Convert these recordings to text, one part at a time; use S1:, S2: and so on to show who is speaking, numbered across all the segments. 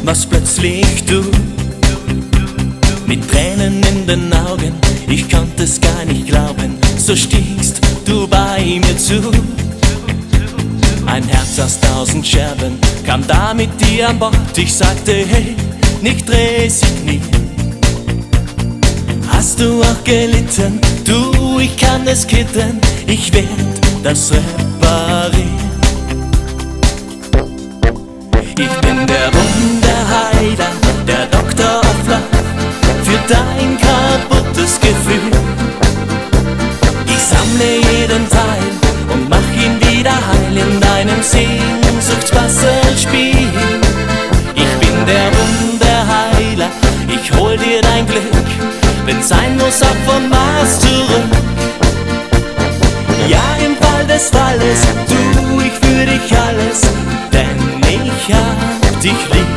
S1: was plötzlich du. Mit Tränen in den Augen, ich konnte es gar nicht glauben, so stiegst du bei mir zu. Ein Herz aus 1000 Scherben kam da mit dir an Bord. Ich sagte, hey, nicht resignieren. Hast du auch gelitten? Du, ich kann es kitten, ich werd das reparieren. Ich bin der Wunderheiler, der Doktor of Love, für dein kaputtes Gefühl. Ich sammle jeden Teil und mach ihn wieder heil in deinem Sehnsuchtspuzzlespiel. Ich bin der Wunderheiler, ich hol dir dein Glück, wenn's sein muss, auch vom Mars zurück. Ja, im Fall des Falles, tu ich für dich alles, denn ich hab dich lieb.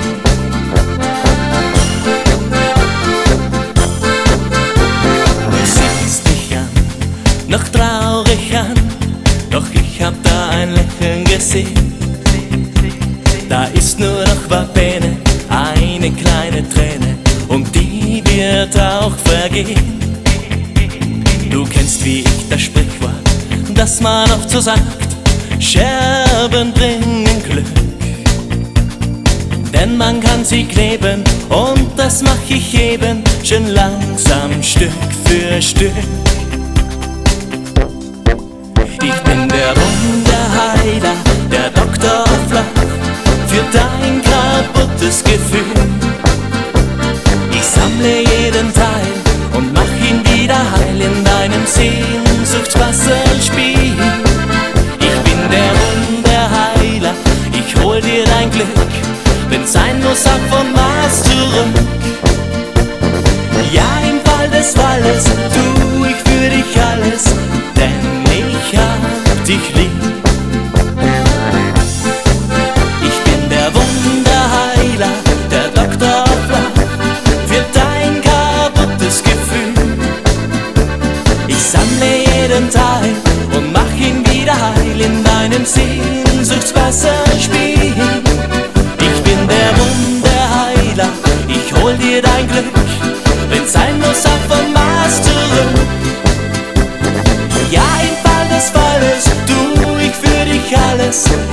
S1: Du siehst dich an, noch traurig an, doch ich hab da ein Lächeln gesehen. Da ist nur noch Pene, eine kleine Träne, und die wird auch vergehen. Du kennst wie ich das Sprichwort, das man oft so sagt, Scherben bringen Glück. Denn man kann sie kleben, und das mach ich eben schön langsam, Stück für Stück. Ich bin der Wunderheiler, der Doktor of Love, für dein kaputtes Gefühl. Ich sammle jeden Teil und mach ihn wieder heil in deinem Sehnsuchtspuzzlespiel. Ich bin der Wunderheiler, ich hol dir dein Glück, wenn's sein muss, auch vom Mars zurück. Ja, im Fall des Falles, tu ich für dich alles, denn ich hab dich lieb. Ich bin der Wunderheiler, der Doktor of Love, für dein kaputtes Gefühl. Ich sammle jeden Teil und mach ihn wieder heil in deinem Sehnsuchtspuzzlespiel. Ich bin der Wunderheiler, ich hol dir dein Glück, wenn's sein muss, auch vom Mars zurück. Ja, im Fall des Falles, tu ich für dich alles,